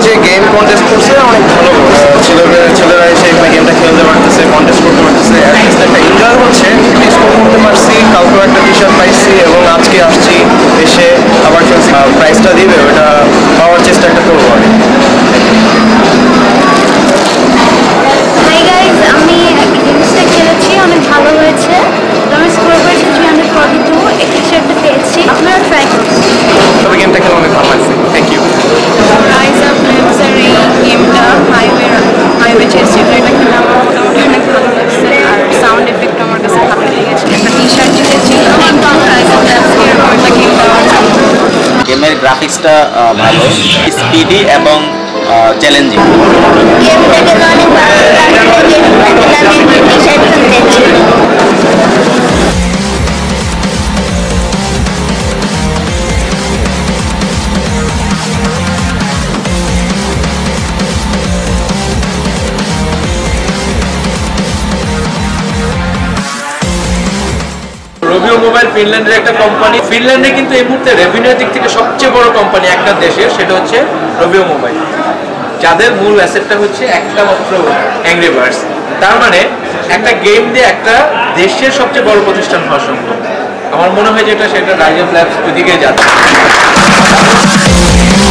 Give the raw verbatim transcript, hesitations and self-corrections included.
যে game contest করছে অনেক ভালো ছেলেরা ছেলেরা এসে এখানে গেমটা খেলতে পারতেছে, কন্টেস্ট করতে পারতেছে, অ্যাটলিস্ট একটা এনজয় হচ্ছে। এক্সপো করতে পারছি, কালকেও একটা টি শার্ট পাইছি এবং আজকে আসছি এসে আবার খেলছি। প্রাইসটা দিবে ওটা পাওয়ার চেষ্টা একটা করবো আমি। হাই গাইজ, আমি গেমসটা খেলেছি, অনেক ভালো হয়েছে। আমি স্কোর করেছি থ্রি হান্ড্রেড ফর্টি টু, এই টি শার্টটা পেয়েছি। আপনারা ট্রাই করুন। তবে গেমটা খেলে অনেক ভালো লাগছে। Thank you. রাইজআপ গেমসের এই গেমটা হাইওয়ে হাইওয়ে চেস এটা খেলে আমার মোটামুটি অনেক ভালো লাগছে, আর সাউন্ড এফেক্ট আমার কাছে ভালো লেগেছে। একটা টি শার্ট জিতেছি, গেমের গ্রাফিক্সটা ভালো, স্পিডি এবং চ্যালেঞ্জিং। গেমটা খেলে অনেক ভালো লাগছে, আমি একটা টি শার্ট কিনেছি। রবিও মোবাইল ফিনল্যান্ডের একটা কোম্পানি। ফিনল্যান্ডে কিন্তু এই মুহূর্তে রেভিনিউর দিক থেকে সবচেয়ে বড় কোম্পানি একটা দেশে, সেটা হচ্ছে রবিও মোবাইল, যাদের মূল অ্যাসেটটা হচ্ছে একটা মাত্র অ্যাংরি বার্ডস। তার মানে একটা গেম দিয়ে একটা দেশের সবচেয়ে বড় প্রতিষ্ঠান হওয়া সম্ভব। আমার মনে হয় যেটা সেটা রাইজআপ ল্যাবস ওইদিকে যাচ্ছে।